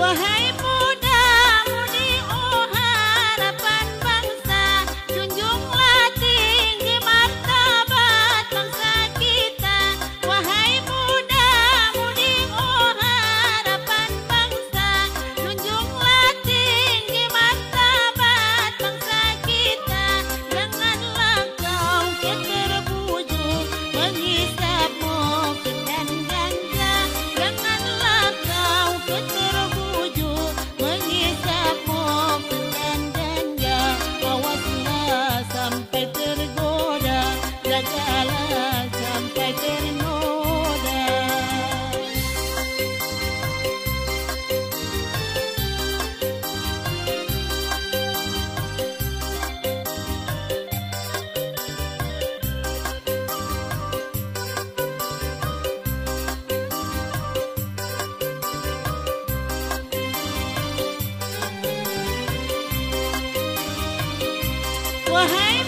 Wahai muda-mudi, oh harapan bangsa, junjunglah tinggi martabat bangsa kita. Wahai muda-mudi, oh harapan bangsa, junjunglah tinggi martabat bangsa kita. Janganlah kau terbujuk menghisap mobil dan ganja. Janganlah kau terbujuk menghisap mobil dan ganja. Awaslah sampai tergoda, jagalah sampai ternoda. Wahai